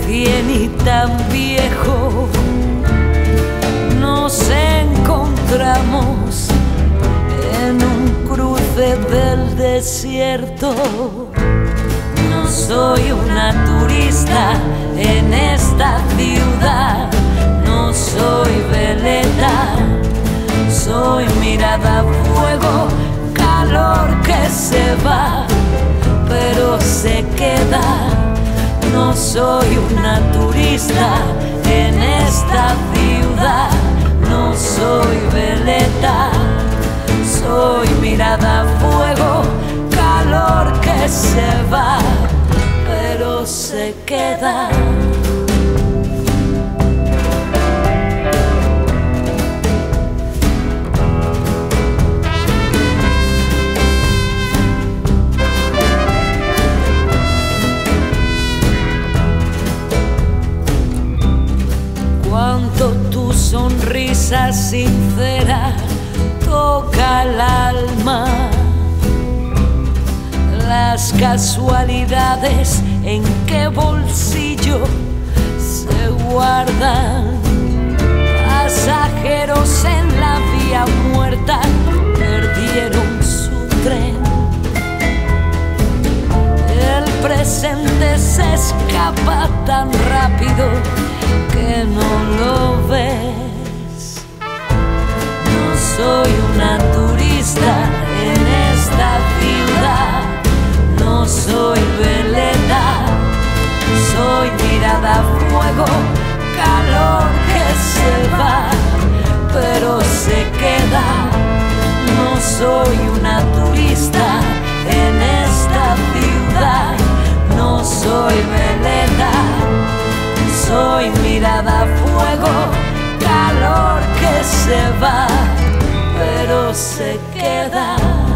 bien y tan viejo. Nos encontramos en un cruce del desierto. No soy una turista en esta ciudad, no soy veleta, soy mirada a fuego, calor que se va, pero se queda. No soy una turista en esta ciudad, no soy veleta, soy mirada a fuego, calor que se va, pero se queda. Cuando tu sonrisa sincera toca el alma, las casualidades en qué bolsillo se guardan. Pasajeros en la vía muerta perdieron su tren. El presente se escapa tan rápido que no lo ves. No soy una turista en esta ciudad, no soy veleta, soy mirada a fuego, calor que se va, pero se queda. No soy una turista en esta ciudad, no soy veleta, soy mirada a fuego, calor que se va, pero se queda.